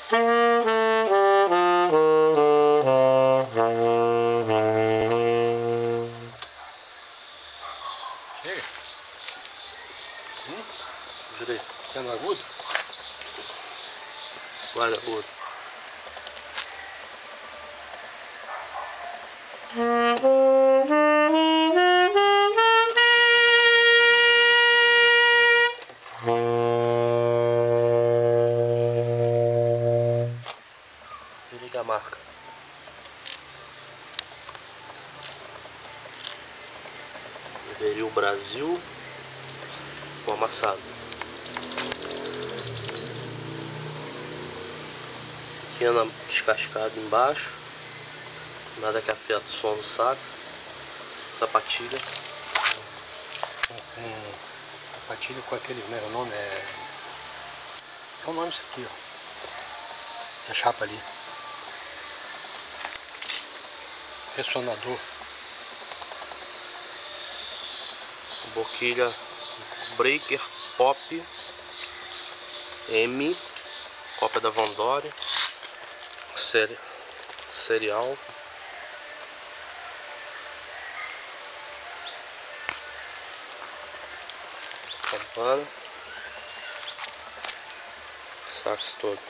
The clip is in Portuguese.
Chega. Jurei. Sendo agudo? Guarda agudo. Desliga a marca. Aderiu o Brasil com amassado. Pequena descascada embaixo. Nada que afeta o som do sax. Sapatilha. Sapatilha com aquele, né, o nome é... Qual é o nome disso aqui, ó? Essa chapa ali. Ressonador. Boquilha Breaker Pop M, cópia da Von Dore, serial. Campana, sax todo.